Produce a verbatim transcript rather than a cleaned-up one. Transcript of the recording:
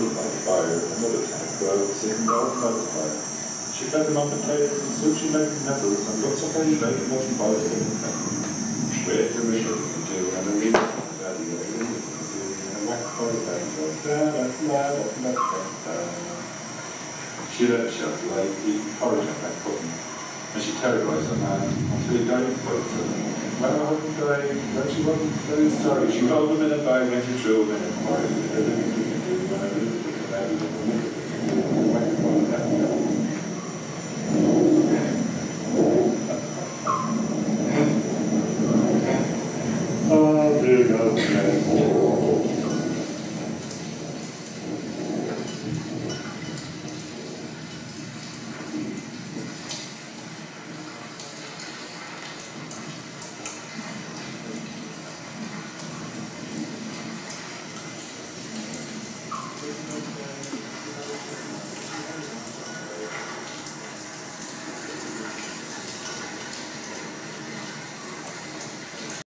by the fire, another tank rose in garden by the fire. She fed them on potatoes and soup, she made nibbles, and lots of very late wasn't by the wait a minute to do, and a read daddy, a read to do, and a whack for a bang, da da da da da. She let herself like eat porridge on that cotton, and she terrorised the man until he died of poison. When her husband died, when she wasn't very sorry, she rolled him in a bag and she threw him in a fire.